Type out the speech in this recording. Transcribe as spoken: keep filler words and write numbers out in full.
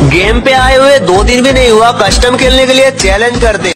Game पे आए हुए दो दिन भी नहीं हुआ, कस्टम खेलने के लिए चैलेंज कर दे।